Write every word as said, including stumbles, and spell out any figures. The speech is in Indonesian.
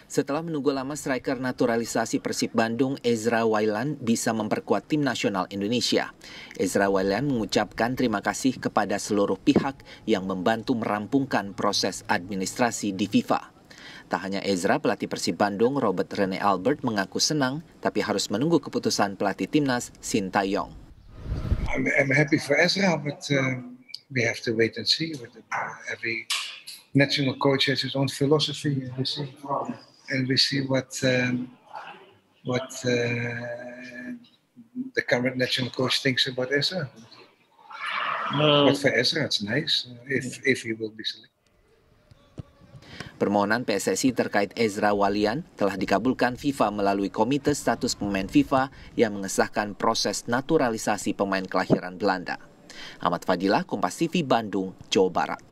Setelah menunggu lama, striker naturalisasi Persib Bandung Ezra Wailan bisa memperkuat tim nasional Indonesia. Ezra Wailan mengucapkan terima kasih kepada seluruh pihak yang membantu merampungkan proses administrasi di FIFA. Tak hanya Ezra, pelatih Persib Bandung Robert Rene Albert mengaku senang, tapi harus menunggu keputusan pelatih timnas Sintayong. I'm, I'm happy for Ezra, but uh, we have to wait and see. Every national coach has his own philosophy, and we see, and we see what um, what uh, the current national coach thinks about Ezra. Um, but for Ezra, it's nice uh, if if he will be selected. Permohonan P S S I terkait Ezra Walian telah dikabulkan FIFA melalui Komite Status Pemain FIFA yang mengesahkan proses naturalisasi pemain kelahiran Belanda. Ahmad Fadilah, Kompas T V, Bandung, Jawa Barat.